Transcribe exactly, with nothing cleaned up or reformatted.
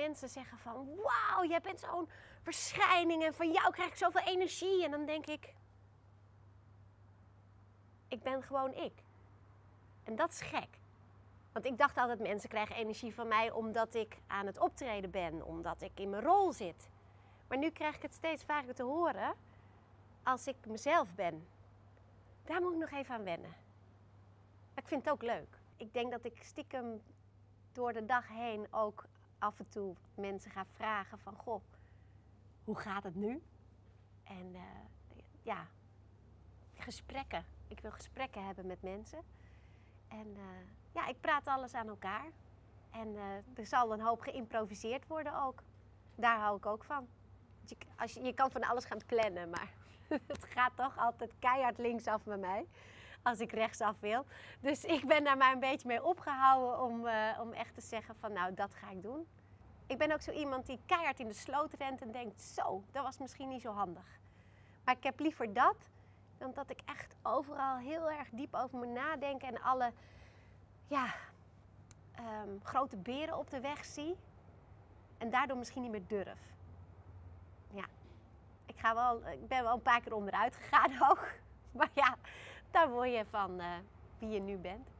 mensen zeggen van, wauw, jij bent zo'n verschijning en van jou krijg ik zoveel energie. En dan denk ik, ik ben gewoon ik. En dat is gek. Want ik dacht altijd, mensen krijgen energie van mij omdat ik aan het optreden ben, omdat ik in mijn rol zit. Maar nu krijg ik het steeds vaker te horen als ik mezelf ben. Daar moet ik nog even aan wennen. Maar ik vind het ook leuk. Ik denk dat ik stiekem door de dag heen ook af en toe mensen ga vragen van, goh, hoe gaat het nu? En uh, ja, gesprekken. Ik wil gesprekken hebben met mensen. En uh, ja, ik praat alles aan elkaar. En uh, er zal een hoop geïmproviseerd worden ook. Daar hou ik ook van. Je, als je, je kan van alles gaan plannen, maar het gaat toch altijd keihard linksaf bij mij. Als ik rechtsaf wil. Dus ik ben daar maar een beetje mee opgehouden om, uh, om echt te zeggen van, nou, dat ga ik doen. Ik ben ook zo iemand die keihard in de sloot rent en denkt, zo, dat was misschien niet zo handig. Maar ik heb liever dat dan dat ik echt overal heel erg diep over moet nadenken en alle ja, um, grote beren op de weg zie. En daardoor misschien niet meer durf. Ja, ik, ga wel, ik ben wel een paar keer onderuit gegaan ook. Maar ja, daar word je van uh, wie je nu bent.